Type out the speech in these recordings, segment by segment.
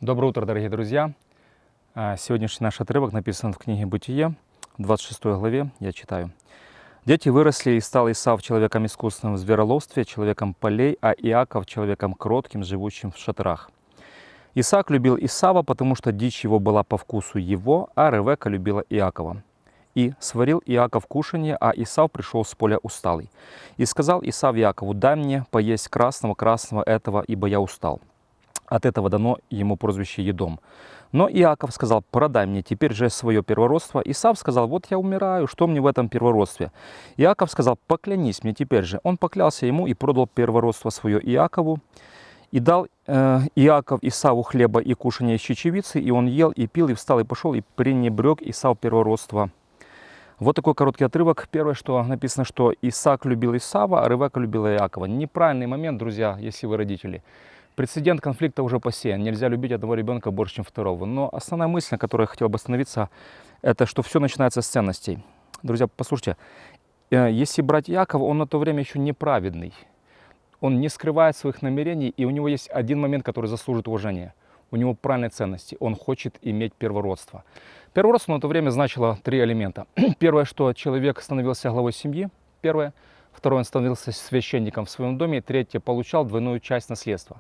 Доброе утро, дорогие друзья! Сегодняшний наш отрывок написан в книге «Бытие», в 26 главе, я читаю. «Дети выросли, и стал Исав человеком искусным в звероловстве, человеком полей, а Иаков человеком кротким, живущим в шатрах. Исаак любил Исава, потому что дичь его была по вкусу его, а Ревека любила Иакова. И сварил Иаков кушанье, а Исав пришел с поля усталый. И сказал Исав Иакову: дай мне поесть красного этого, ибо я устал. От этого дано ему прозвище Едом. Но Иаков сказал: продай мне теперь же свое первородство. Исав сказал: вот я умираю, что мне в этом первородстве? Иаков сказал: поклянись мне теперь же. Он поклялся ему и продал первородство свое Иакову. И дал Иаков Исаву хлеба и кушанья из чечевицы, и он ел, и пил, и встал, и пошел, и пренебрег Исав первородство. Вот такой короткий отрывок. Первое, что написано, что Исаак любил Исава, а Ревека любила Иакова. Неправильный момент, друзья, если вы родители. Прецедент конфликта уже посеян. Нельзя любить одного ребенка больше, чем второго. Но основная мысль, на которой я хотел бы остановиться, это что все начинается с ценностей. Друзья, послушайте, если брать Иакова, он на то время еще неправедный. Он не скрывает своих намерений, и у него есть один момент, который заслужит уважения. У него правильные ценности. Он хочет иметь первородство. Первородство на то время значило три элемента. Первое, что человек становился главой семьи. Первое. Второе, он становился священником в своем доме. И третье, получал двойную часть наследства.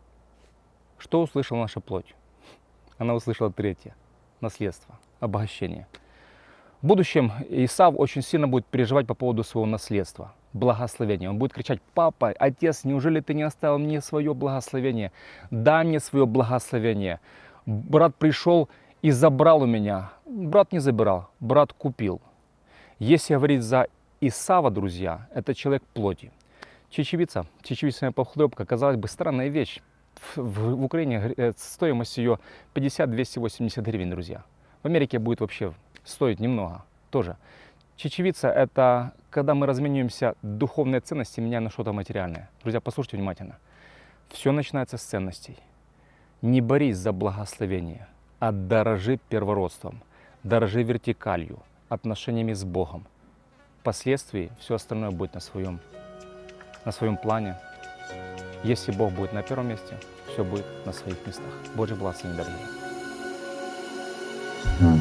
Что услышала наша плоть? Она услышала третье. Наследство, обогащение. В будущем Исав очень сильно будет переживать по поводу своего наследства, благословения. Он будет кричать: папа, отец, неужели ты не оставил мне свое благословение? Дай мне свое благословение. Брат пришел и забрал у меня. Брат не забирал, брат купил. Если говорить за Исава, друзья, это человек плоти. Чечевичная похлебка, казалось бы, странная вещь. В Украине стоимость ее 50-280 гривен, друзья. В Америке будет вообще стоить немного тоже. Чечевица – это когда мы размениваемся духовные ценности, меняя на что-то материальное. Друзья, послушайте внимательно. Все начинается с ценностей. Не борись за благословение, а дорожи первородством, дорожи вертикалью, отношениями с Богом. Впоследствии все остальное будет на своем плане. Если Бог будет на первом месте, все будет на своих местах. Божье благословение, дорогие.